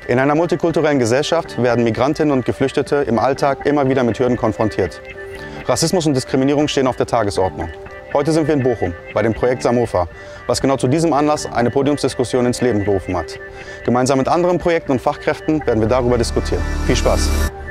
In einer multikulturellen Gesellschaft werden Migrantinnen und Geflüchtete im Alltag immer wieder mit Hürden konfrontiert. Rassismus und Diskriminierung stehen auf der Tagesordnung. Heute sind wir in Bochum bei dem Projekt Samofa, was genau zu diesem Anlass eine Podiumsdiskussion ins Leben gerufen hat. Gemeinsam mit anderen Projekten und Fachkräften werden wir darüber diskutieren. Viel Spaß!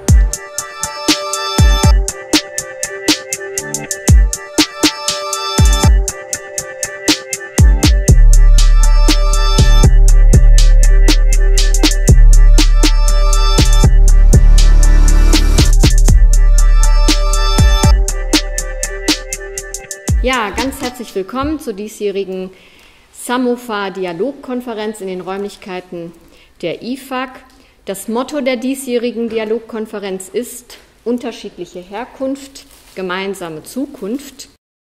Ja, ganz herzlich willkommen zur diesjährigen Samofa-Dialogkonferenz in den Räumlichkeiten der IFAG. Das Motto der diesjährigen Dialogkonferenz ist unterschiedliche Herkunft, gemeinsame Zukunft.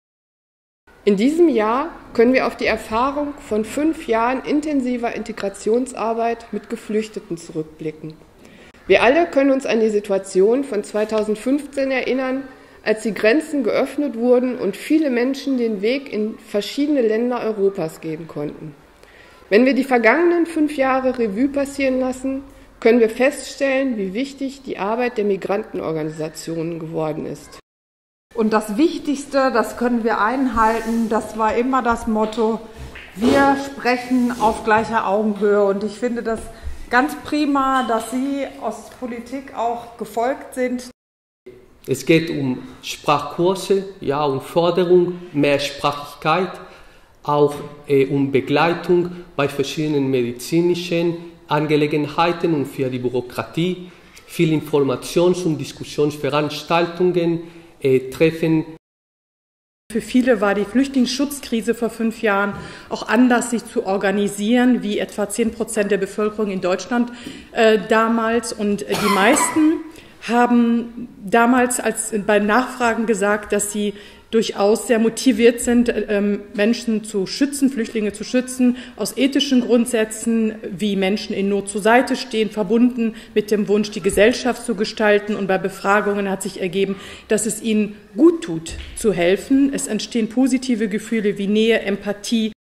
In diesem Jahr können wir auf die Erfahrung von 5 Jahren intensiver Integrationsarbeit mit Geflüchteten zurückblicken. Wir alle können uns an die Situation von 2015 erinnern, als die Grenzen geöffnet wurden und viele Menschen den Weg in verschiedene Länder Europas gehen konnten. Wenn wir die vergangenen 5 Jahre Revue passieren lassen, können wir feststellen, wie wichtig die Arbeit der Migrantenorganisationen geworden ist. Und das Wichtigste, das können wir einhalten, das war immer das Motto, wir sprechen auf gleicher Augenhöhe. Und ich finde das ganz prima, dass Sie aus Politik auch gefolgt sind. Es geht um Sprachkurse, ja, um Förderung, Mehrsprachigkeit, auch um Begleitung bei verschiedenen medizinischen Angelegenheiten und für die Bürokratie, viel Informations- und Diskussionsveranstaltungen, Treffen. Für viele war die Flüchtlingsschutzkrise vor 5 Jahren auch Anlass, sich zu organisieren, wie etwa 10% der Bevölkerung in Deutschland damals. Und die meisten haben damals bei Nachfragen gesagt, dass sie durchaus sehr motiviert sind, Menschen zu schützen, Flüchtlinge zu schützen, aus ethischen Grundsätzen, wie Menschen in Not zur Seite stehen, verbunden mit dem Wunsch, die Gesellschaft zu gestalten. Und bei Befragungen hat sich ergeben, dass es ihnen gut tut, zu helfen. Es entstehen positive Gefühle wie Nähe, Empathie.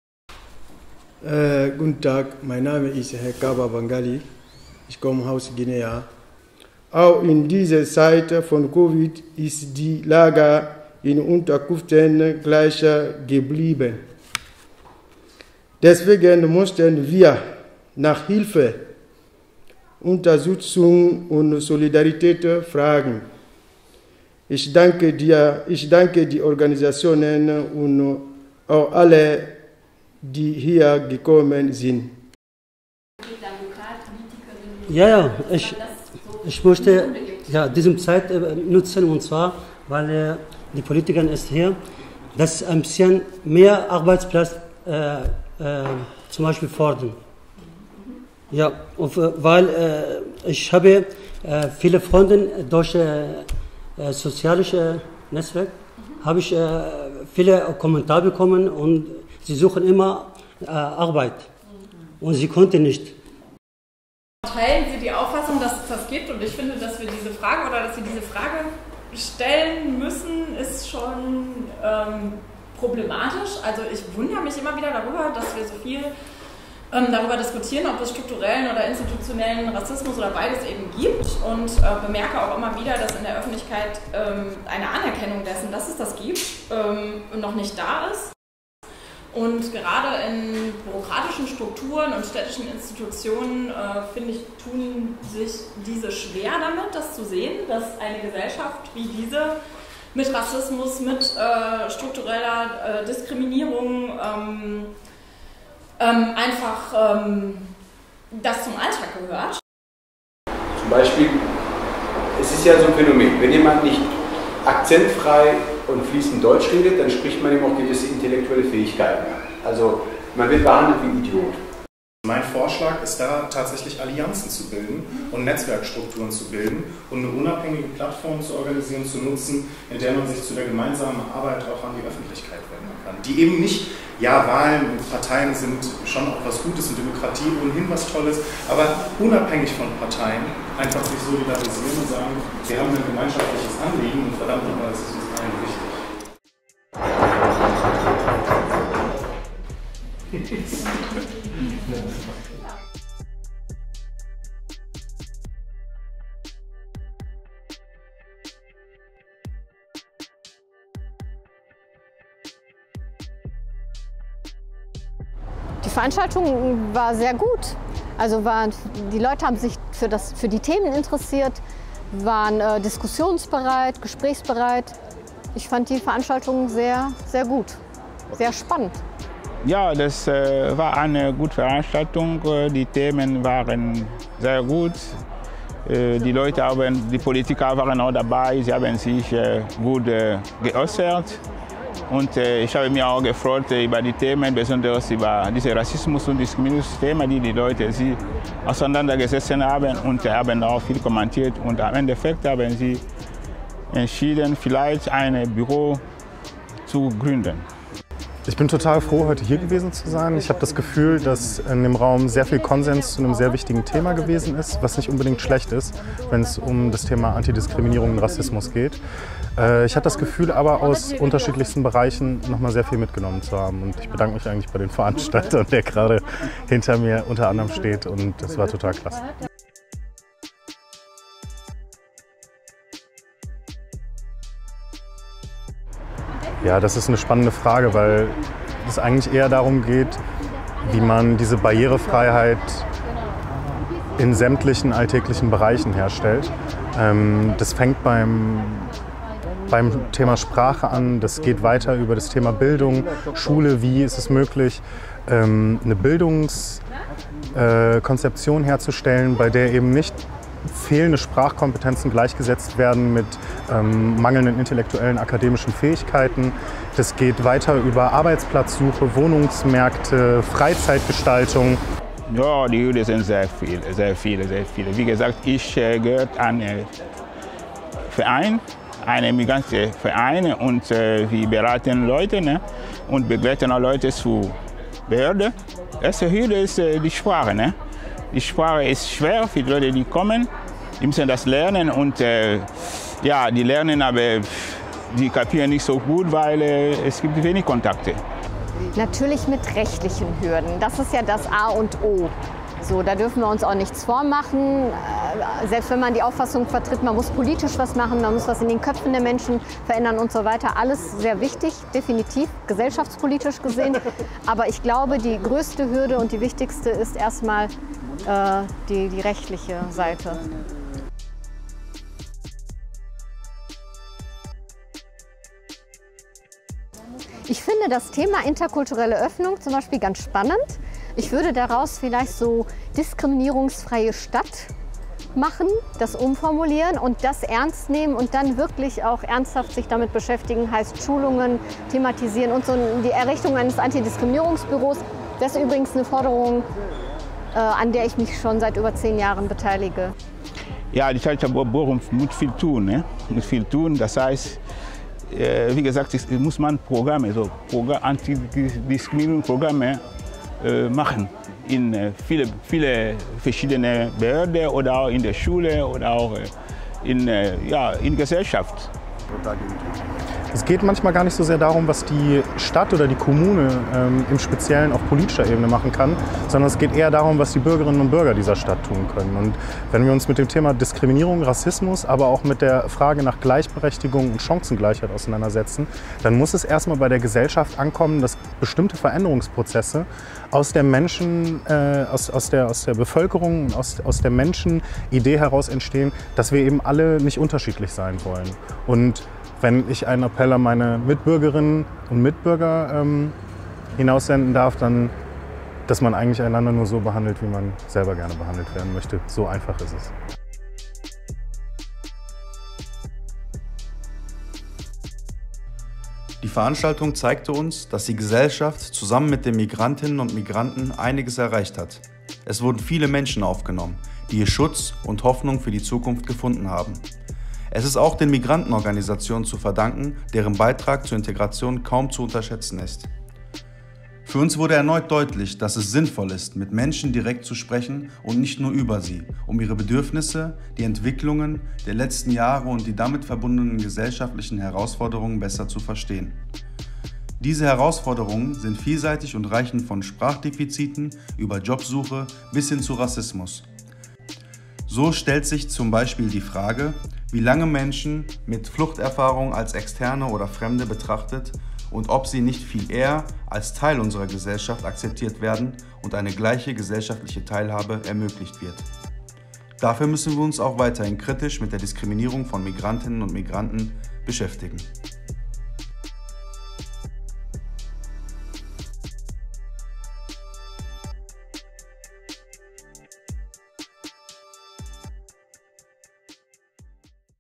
Guten Tag, mein Name ist Herr Kaba Bangali. Ich komme aus Guinea. Auch in dieser Zeit von Covid ist die Lage in Unterkünften gleich geblieben. Deswegen mussten wir nach Hilfe, Unterstützung und Solidarität fragen. Ich danke die Organisationen und auch alle, die hier gekommen sind. Ja, ich möchte diese Zeit nutzen, und zwar, weil die Politiker ist hier, dass ein bisschen mehr Arbeitsplatz zum Beispiel fordern. Ja, weil ich habe viele Freunde durch soziale Netzwerk, habe ich viele Kommentare bekommen und sie suchen immer Arbeit und sie konnten nicht. Teilen Sie die Auffassung, dass es das gibt? Und ich finde, dass wir diese Frage oder dass Sie diese Frage stellen müssen, ist schon problematisch. Also ich wundere mich immer wieder darüber, dass wir so viel darüber diskutieren, ob es strukturellen oder institutionellen Rassismus oder beides eben gibt, und bemerke auch immer wieder, dass in der Öffentlichkeit eine Anerkennung dessen, dass es das gibt, noch nicht da ist. Und gerade in bürokratischen Strukturen und städtischen Institutionen, finde ich, tun sich diese schwer damit, das zu sehen, dass eine Gesellschaft wie diese mit Rassismus, mit struktureller Diskriminierung einfach das zum Alltag gehört. Zum Beispiel, es ist ja so ein Phänomen, wenn jemand nicht akzentfrei und fließend Deutsch redet, dann spricht man ihm auch gewisse intellektuelle Fähigkeiten an. Also man wird behandelt wie ein Idiot. Mein Vorschlag ist da tatsächlich Allianzen zu bilden und Netzwerkstrukturen zu bilden und eine unabhängige Plattform zu organisieren, zu nutzen, in der man sich zu der gemeinsamen Arbeit auch an die Öffentlichkeit wenden kann. Die eben nicht, ja, Wahlen und Parteien sind schon auch was Gutes und Demokratie ohnehin was Tolles, aber unabhängig von Parteien einfach sich solidarisieren und sagen, wir haben ein gemeinschaftliches Anliegen und verdammt nochmal, das ist uns allen wichtig. Veranstaltung war sehr gut. Also die Leute haben sich für die Themen interessiert, waren diskussionsbereit, gesprächsbereit. Ich fand die Veranstaltung sehr, sehr gut, sehr spannend. Ja, das war eine gute Veranstaltung. Die Themen waren sehr gut. Die Politiker waren auch dabei. Sie haben sich gut geäußert. Und ich habe mich auch gefreut über die Themen, besonders über diese Rassismus- und Diskriminierungsthemen, die Leute sich auseinandergesetzt haben und haben auch viel kommentiert. Und am Endeffekt haben sie entschieden, vielleicht ein Büro zu gründen. Ich bin total froh, heute hier gewesen zu sein. Ich habe das Gefühl, dass in dem Raum sehr viel Konsens zu einem sehr wichtigen Thema gewesen ist, was nicht unbedingt schlecht ist, wenn es um das Thema Antidiskriminierung und Rassismus geht. Ich hatte das Gefühl, aber aus unterschiedlichsten Bereichen noch mal sehr viel mitgenommen zu haben. Und ich bedanke mich eigentlich bei den Veranstaltern, der gerade hinter mir unter anderem steht. Und das war total klasse. Ja, das ist eine spannende Frage, weil es eigentlich eher darum geht, wie man diese Barrierefreiheit in sämtlichen alltäglichen Bereichen herstellt. Das fängt beim Thema Sprache an, das geht weiter über das Thema Bildung, Schule, wie ist es möglich, eine Bildungskonzeption herzustellen, bei der eben nicht fehlende Sprachkompetenzen gleichgesetzt werden mit mangelnden intellektuellen akademischen Fähigkeiten. Das geht weiter über Arbeitsplatzsuche, Wohnungsmärkte, Freizeitgestaltung. Ja, die Juden sind sehr viele. Wie gesagt, ich gehöre an einen Verein, einen Migrantenverein, und wir beraten Leute, ne, und begleiten auch Leute zur Behörde. Erste Hürde ist die Sprache. Ne? Die Sprache ist schwer für die Leute, die kommen. Die müssen das lernen und ja, die lernen, aber die kapieren nicht so gut, weil es gibt wenig Kontakte. Natürlich mit rechtlichen Hürden. Das ist ja das A und O. So, da dürfen wir uns auch nichts vormachen. Selbst wenn man die Auffassung vertritt, man muss politisch was machen, man muss was in den Köpfen der Menschen verändern und so weiter. Alles sehr wichtig, definitiv, gesellschaftspolitisch gesehen. Aber ich glaube, die größte Hürde und die wichtigste ist erstmal die rechtliche Seite. Ich finde das Thema interkulturelle Öffnung zum Beispiel ganz spannend. Ich würde daraus vielleicht so diskriminierungsfreie Stadt machen, das umformulieren und das ernst nehmen und dann wirklich auch ernsthaft sich damit beschäftigen, heißt Schulungen thematisieren und so die Errichtung eines Antidiskriminierungsbüros. Das ist übrigens eine Forderung, an der ich mich schon seit über 10 Jahren beteilige. Ja, die Stadt Bochum muss viel tun, ne? Muss viel tun. Das heißt, wie gesagt, muss man Programme, Antidiskriminierungsprogramme machen in viele verschiedene Behörden oder auch in der Schule oder auch in Gesellschaft. Es geht manchmal gar nicht so sehr darum, was die Stadt oder die Kommune im Speziellen auf politischer Ebene machen kann, sondern es geht eher darum, was die Bürgerinnen und Bürger dieser Stadt tun können. Und wenn wir uns mit dem Thema Diskriminierung, Rassismus, aber auch mit der Frage nach Gleichberechtigung und Chancengleichheit auseinandersetzen, dann muss es erstmal bei der Gesellschaft ankommen, dass bestimmte Veränderungsprozesse aus der aus der Bevölkerung, aus der Menschenidee heraus entstehen, dass wir eben alle nicht unterschiedlich sein wollen. Und wenn ich einen Appell an meine Mitbürgerinnen und Mitbürger hinaussenden darf, dann, dass man eigentlich einander nur so behandelt, wie man selber gerne behandelt werden möchte. So einfach ist es. Die Veranstaltung zeigte uns, dass die Gesellschaft zusammen mit den Migrantinnen und Migranten einiges erreicht hat. Es wurden viele Menschen aufgenommen, die hier Schutz und Hoffnung für die Zukunft gefunden haben. Es ist auch den Migrantenorganisationen zu verdanken, deren Beitrag zur Integration kaum zu unterschätzen ist. Für uns wurde erneut deutlich, dass es sinnvoll ist, mit Menschen direkt zu sprechen und nicht nur über sie, um ihre Bedürfnisse, die Entwicklungen der letzten Jahre und die damit verbundenen gesellschaftlichen Herausforderungen besser zu verstehen. Diese Herausforderungen sind vielseitig und reichen von Sprachdefiziten über Jobsuche bis hin zu Rassismus. So stellt sich zum Beispiel die Frage, wie lange Menschen mit Fluchterfahrung als Externe oder Fremde betrachtet und ob sie nicht viel eher als Teil unserer Gesellschaft akzeptiert werden und eine gleiche gesellschaftliche Teilhabe ermöglicht wird. Dafür müssen wir uns auch weiterhin kritisch mit der Diskriminierung von Migrantinnen und Migranten beschäftigen.